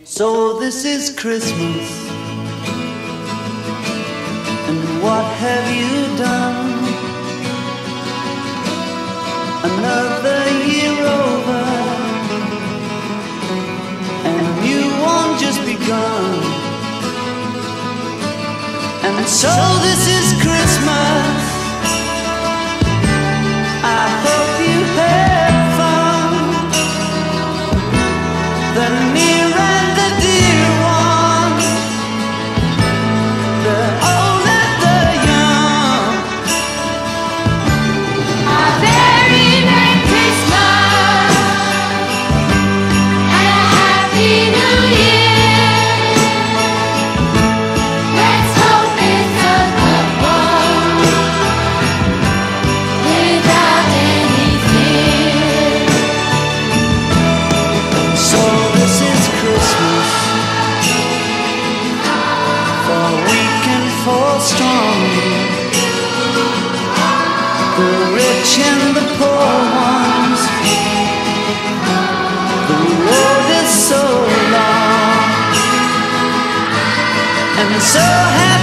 So this is Christmas, and what have you done? Another year over, and you won't just begun. And so this is Christmas, I hope you had fun. The near and the dear ones, the old and the young. A very Merry Christmas and a Happy New Year. Let's hope it's a good one without any fear. So this is Christmas, for weak and for strong, the rich and the poor ones. The road is so long and so happy.